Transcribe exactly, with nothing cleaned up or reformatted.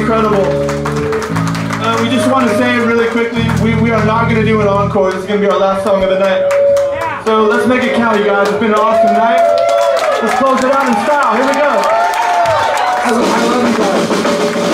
incredible. Uh, we just want to say really quickly, we, we are not going to do an encore. This is going to be our last song of the night. So let's make it count, you guys. It's been an awesome night. Let's close it out in style. Here we go. I love you guys.